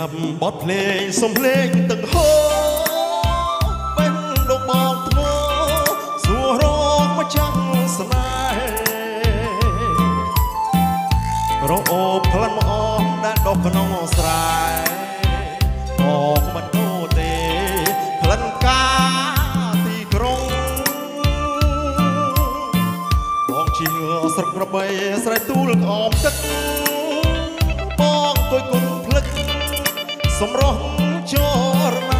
ดับบทเพลงสมเพลงตึงโฮเป็นดอกบอกทโมสัวร้องมาจังสนายโรโอพลันมาออมด้านดอกขนองสลายออกมันโนเตพลันกาตีกรงบอกชิงสระกระเบยสายตูลออมตึกบอกตัวกุนพลึกสมรสจรใน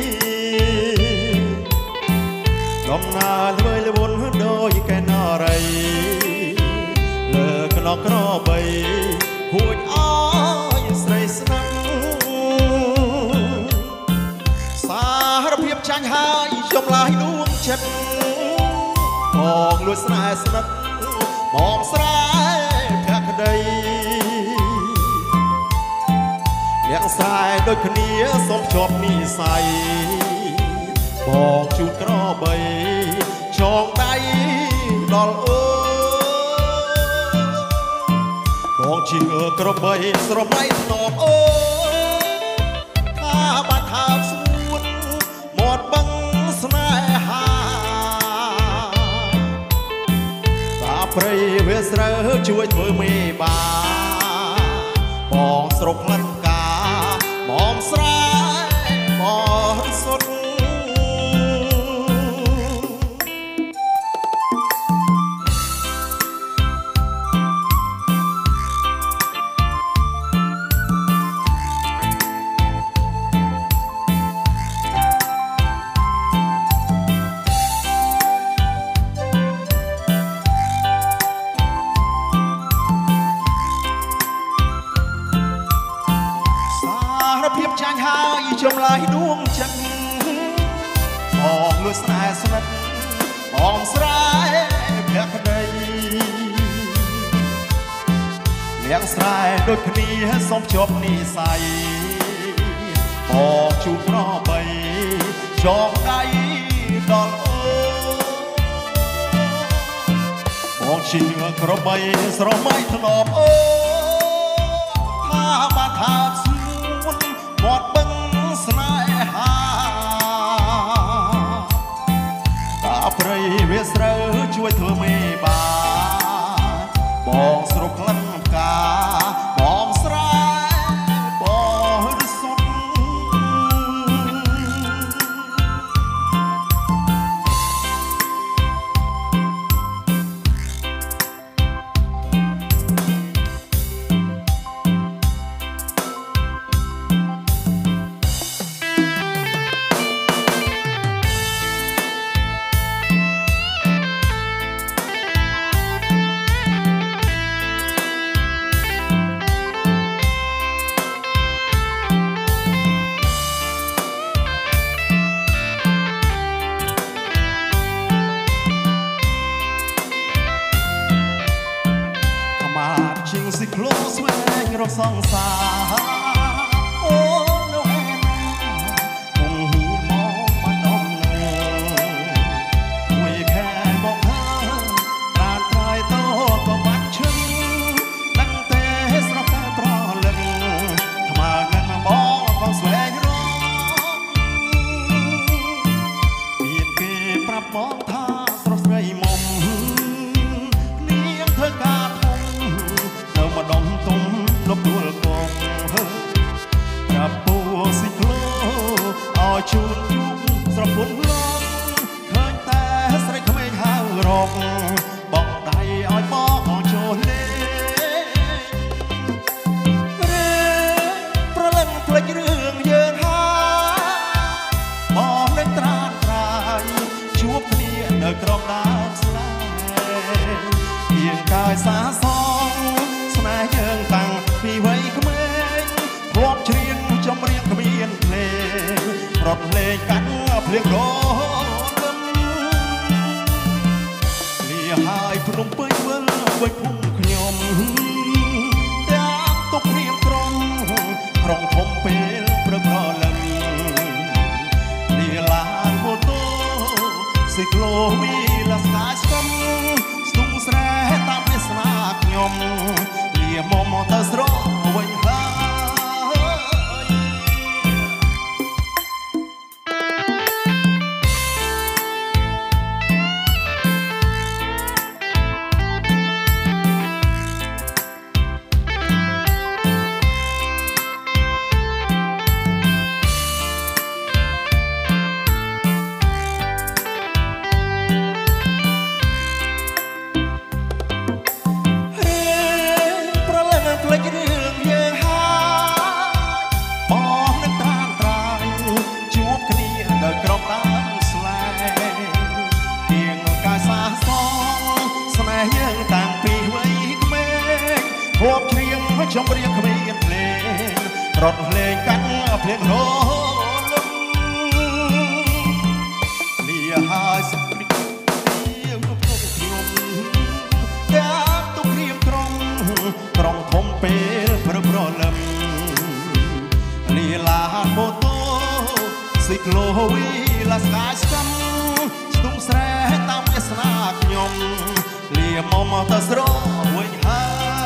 ดอมนาเลยเลยวนโดยแกนาไรเลิกนอกรอใบหัวอ้อยใส่สนังสารเพียบช่างหายจมลายดวงเช็ดมองลวดสนาสนัดมองสายแพ้คดีเลี้ยงสายโดยคนนี้สมชอบนิสัยบอกจูดกรอใบชองใดดอลบอกชิงกระเบยสระไม่หนอบถ้าบาดทาสวนหมดบังสนายหาตาเปรย์เวสระช่วยเธอไม่บาบอกสรบลันกามองสายมองสดจมลายดวงจันทร์มองลวดสายสนัดมองสายแพ้คดีเลี้ยงสายโดยคดีสมชอบนิสัยบอกจูบรอใบจองใดดอลบอกชิงกระใบสระไม่ถนอมถ้ามาทาสวนหมดบังสนายหาตาเปรย์เวสระช่วยเธอไม่บาบอกสรุปลันกามองสายบอกสุดสิคลอสแวงรถสองสาโอ้โนเอ็นคงหีมองมาดมเนคุยแค่บอกเธอตราตรายโตก็บัดชึงตั้งแต่สระแค่ปลอลึงทำมาเงินมองก็แสวงรอเปลี่ยนเกปรับมองท่าสระใส่มมเลี้ยงเธอกามาดมตุ้มลบดูลกงจับปูสิโคลเอาชูนจุกสระฝนลงเคยแต่ใส่ขมิ้นหางรกบอกได้อ้อยบอกโจเล่เร่ประเล่นเพลงเรื่องเยินหามองเล่นตราตรายชูบเนียเดินกรอบน้ำสลายเพียงกายสาซองนายยังตั้งพี่ไว้ขมงพร้อมเชียงจำเรียงขมิ้นเพลงรถเพลงกันเพลงร้องเลี้ยหายพนมเปยเบิ้ลไว้พุ่งขยมดามตกเรียมกรองครองทมเป็นประกอบลังเลี้ยลานโบโตสิโกลวีลาสกายสกัมสตุ้งแสตามเวสนากยมมอมตาสระไว้หายខ្ញុំរៀងគ្មានភ្លេងរត់ភ្លេងកាន់ភ្លេងរលឹមលាហើយសព្រិកខ្ញុំតាមទុករៀបក្រុងធំពេលព្រឹកព្រលឹមលាឡាម៉ូតូស៊ីក្លូវីឡាស្កាយស្កំស្ទុំស្រែតាមវាសនាខ្ញុំលាមកទៅស្រវិញហើយ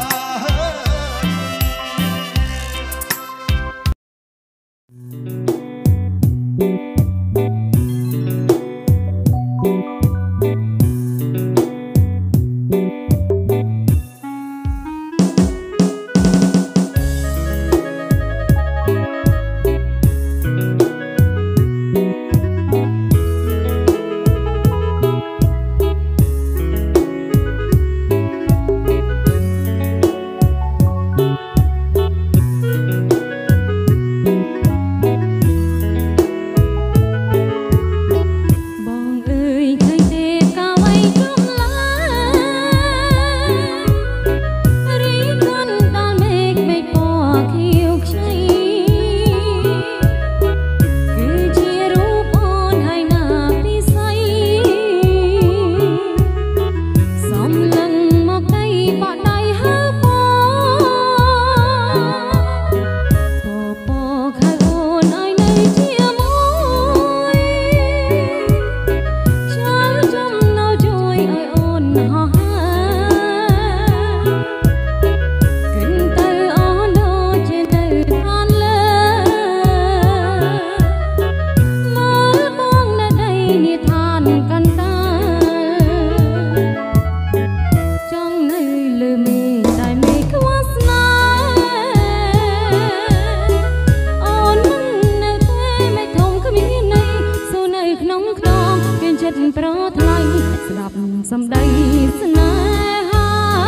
ប្រថ្លៃស្ដាប់សំដីស្នេហា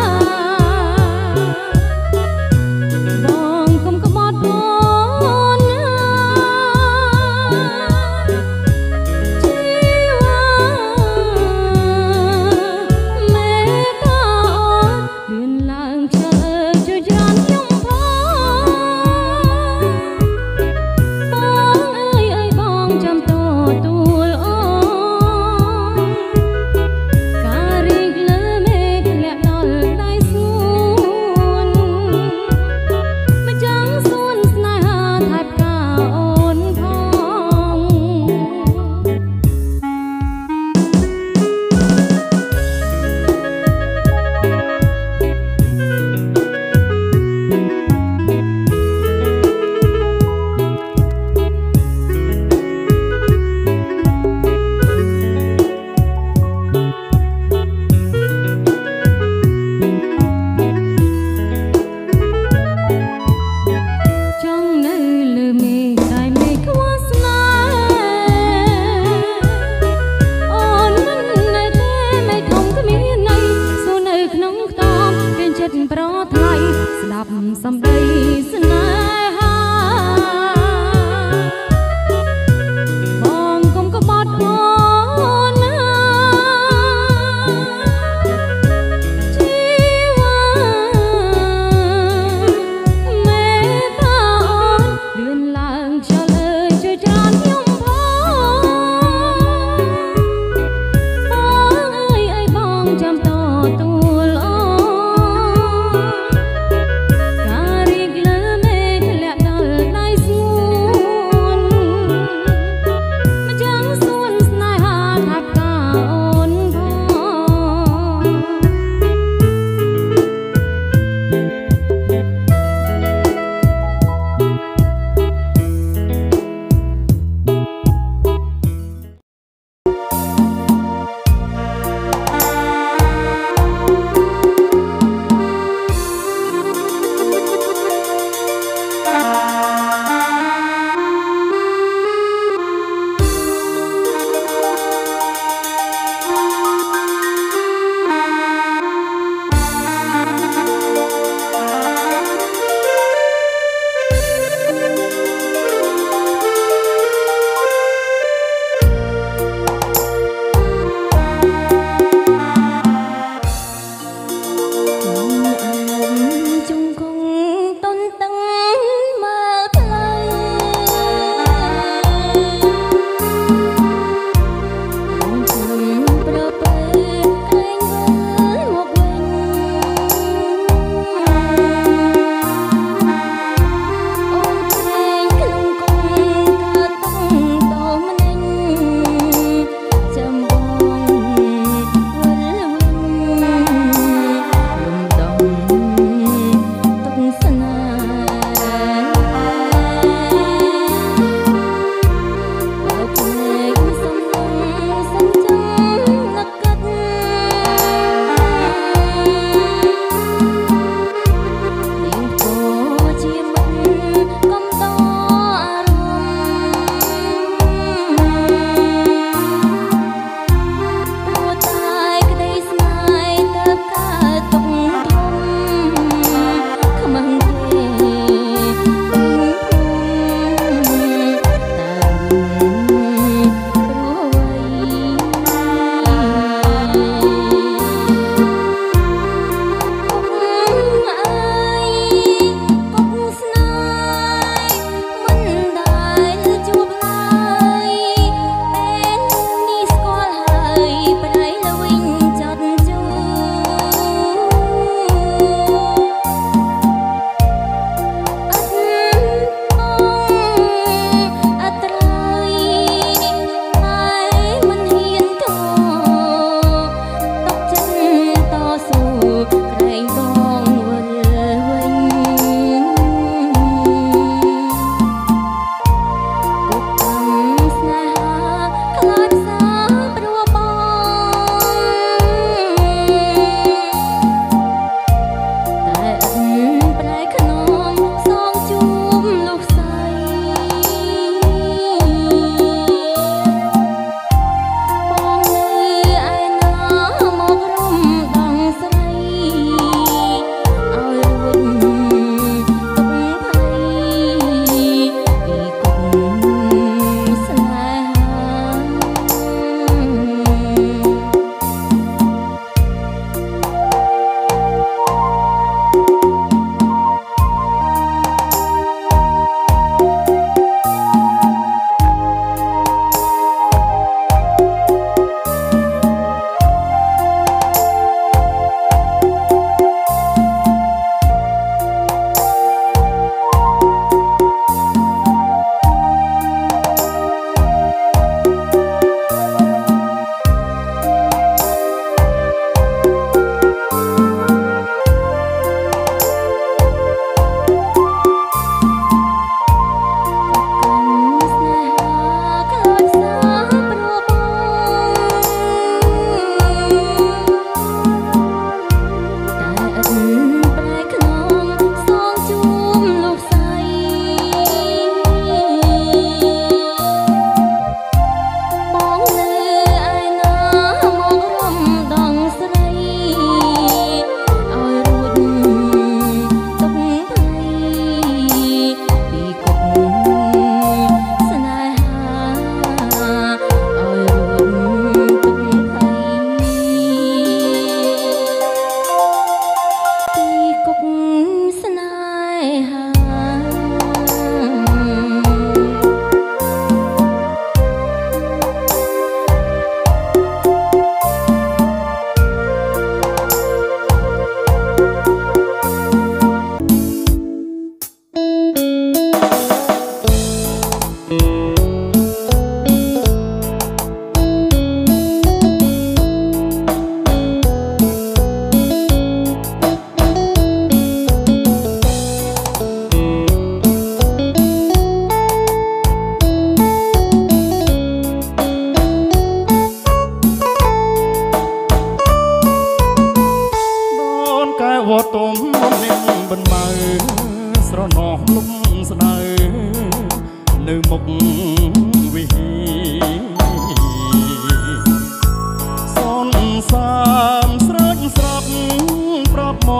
បងកុំក្បត់បងជីវ៉ាមេតាលឿនឡើងខ្យល់ជួយច្រានខ្ញុំផងបងអើយបងចាំទទួលអូ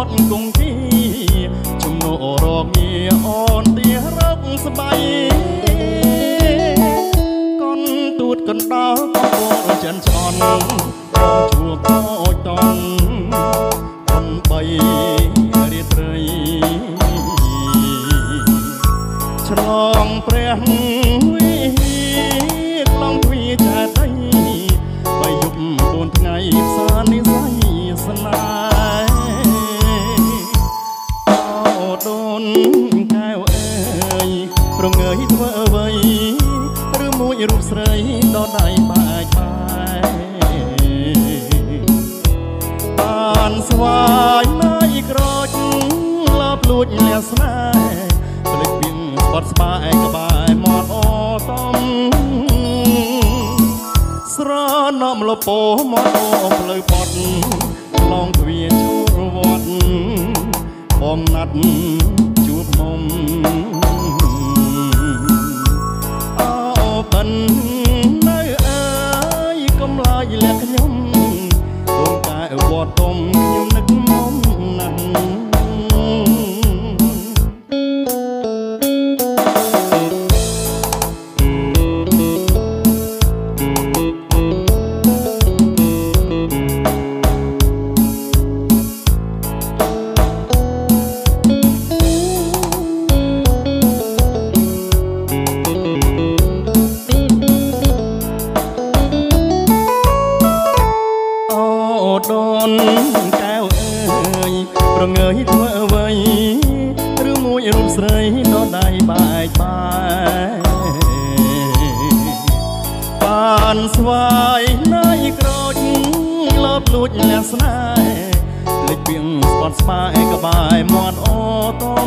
ត់គង្គីជំនោរកងារអូនទីរកស្បៃកនទួតកណ្ដោកំពុងចិនឆ្អន់ជួបតូចតន់កនបីរាត្រីឆ្លងព្រះវិក្លងទ្វាចាដីបីយប់4ថ្ងៃផ្សារនិស័យស្នេហ៍អូដូនកែវអើយប្រងើយធ្វើអ្វីឬមួយរូបស្រីដល់ដៃបាច់បាយបានស្វាយណាយក្រចលបលួចលះស្នេហ៍ភ្លេចពីស្បត់ស្បាយក្បែរមាត់អូតំស្រណំលពោមាត់អូផ្លូវបត់ឡងទ្វារចូលវត្តបងណាត់ជួបមុំអូបិននៅអើយកំឡាយលះខ្ញុំដូនតែវត្តទុំខ្ញុំនឹកមុំណាស់ដូនកែវអើយប្រងើយធ្វើអ្វីឬមួយរូបស្រីដល់ដៃបែកបាយបានស្វាយណាយក្រចលបលួចលះស្នេហ៍លេចពីងស្បត់ស្បាយក្បែរមាត់អូតំ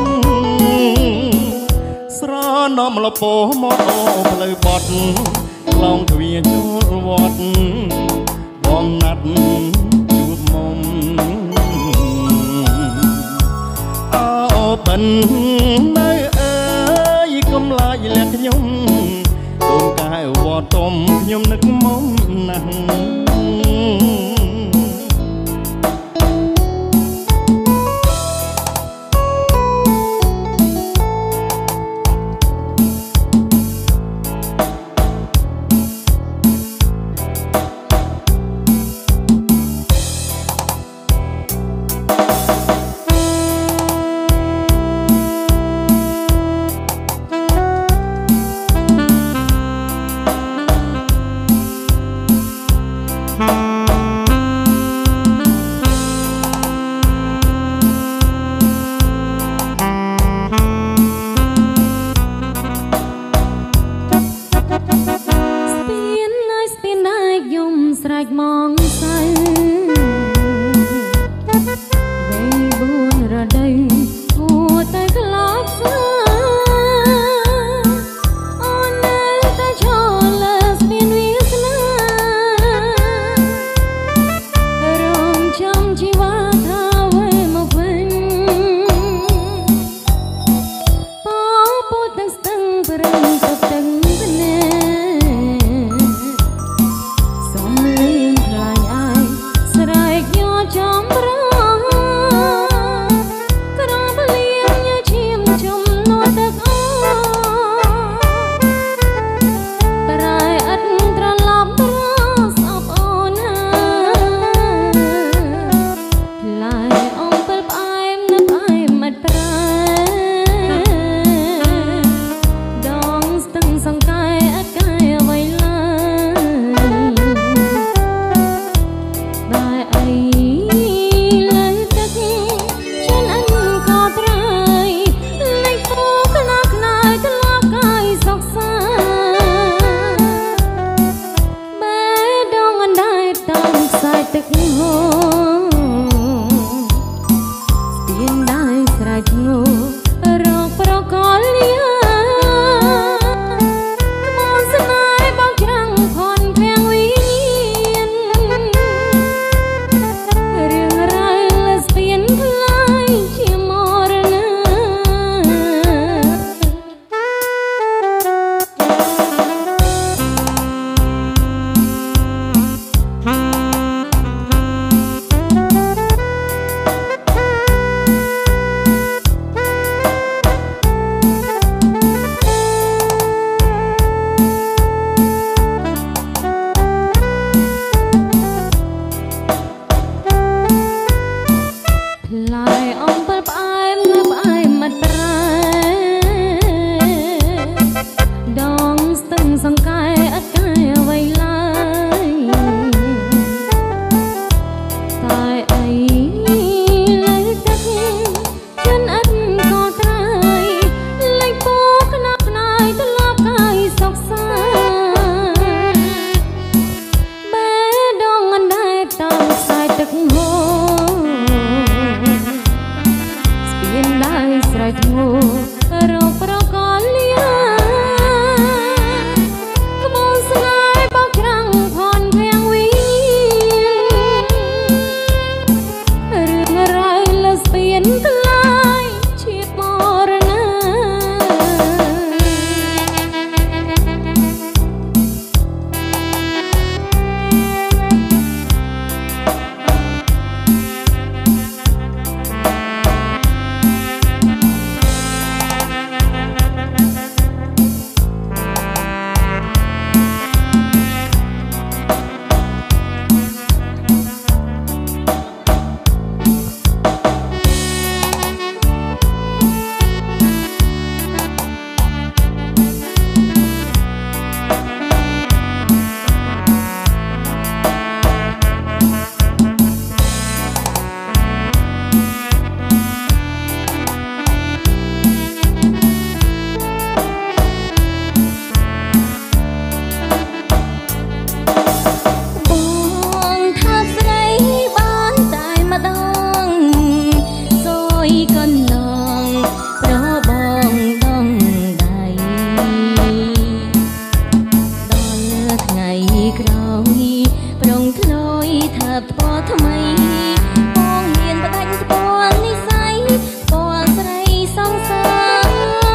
ស្រណំលពោមាត់អូផ្លូវបត់ឡងទ្វារចូលវត្តបងណាត់ជួបមុំអូបិននៅអើយកំឡាយលះខ្ញុំដូនកែវវត្តទុំខ្ញុំនឹកមុំណាស់ស្រែកមងសៅវេ4រដូវហួរតែក្លាប់ស្នេហ៍អូននៅតែឈរលើស្ពានវាសនារងចាំជីវ៉ាថាវេមកវិញពោពោទាំងស្ទឹងព្រឹងទុកទាំងភ្នែកចំរងក្រំលៀងញើឈាមចំនួនទឹកអូត្រៃអត់ត្រឡប់ត្រស្អប់អូនហើយឡាយអងពេលផ្អែមនៅផ្អែមមិនប្រែដងស្ទឹងសង្កែអត់កែអ្វីឡើយតែអីទឹកហូរស្ពានដៃស្រែកងោរកប្រកលលៀក្បួនស្នេហ៍បោកច្រាំងផនភាំងវិញ្ញាណរឿងរ៉ាវលើស្ពានខ្លាយជាមរណាบថ្មថ្មីបងហ៊ានបដាច់ស្ពាល់និស័យស្ពាល់ស្រីសងសារ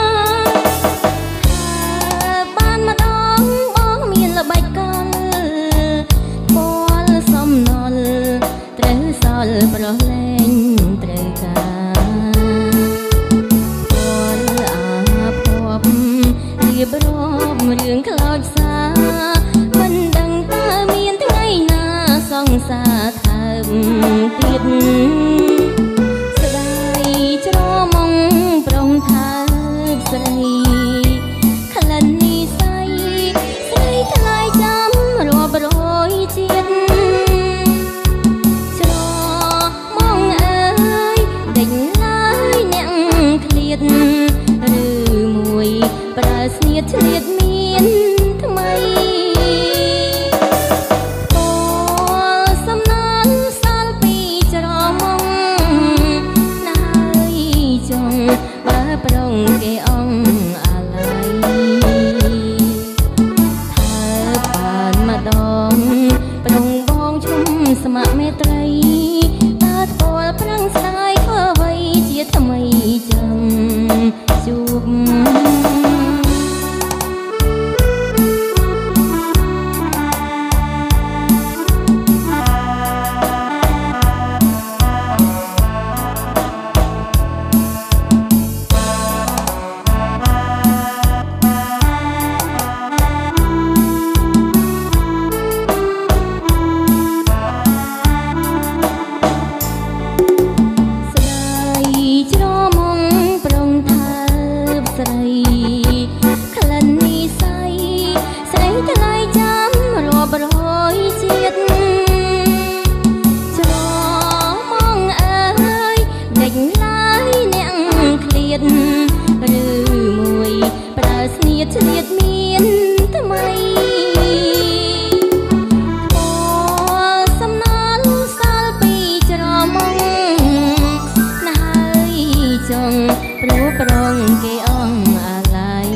បានម្ដងបងមានល្បិចកលស្ពាល់សំណល់ត្រូវសល់ប្រលែងត្រូវការស្ពាល់អាភពរៀបរាប់រឿងខ្លោចសាមិនដឹងតើមានថ្ងៃណាសង្សារថើបទៀតស្ដាយច្រមុំប្រុងថើបស្រីក្លិននិស័យស្រីថ្លៃចាំរាប់រយជាតិច្រមុំអើយដេញឡើយអ្នកឃ្លាតឬមួយប្រើស្នៀតឆ្លៀតមានថ្មីសំណានសាលពីច្រមុំណាយចង់បើប្រុងគេអងអាឡ័យថើបានម្ដងប្រុងបងឈុំស្ម័គ្រមេត្រីតើស្គាល់ប្រាំងស្ដាយធ្វើអ្វីជាថ្មីចឹងជួបច្រមុំប្រុងថើបស្រីក្លិននិស័យស្រីថ្លៃចាំរាប់រយជាតិច្រមុំអើយដេញឡើយអ្នកឃ្លាតឬមួយប្រើស្នៀតឆ្លៀតមានថ្មីសំណាលសាលពីច្រមុំចង់ព្រោះប្រងគេអងអាឡ័យ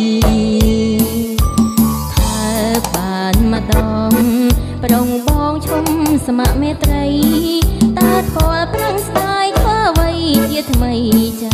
ថើបបានម្ដងប្រុងបងឈុំស្ម័គ្រមេត្រីតើស្គាល់ប្រាំងស្ដាយធ្វើអ្វីជាថ្មីចា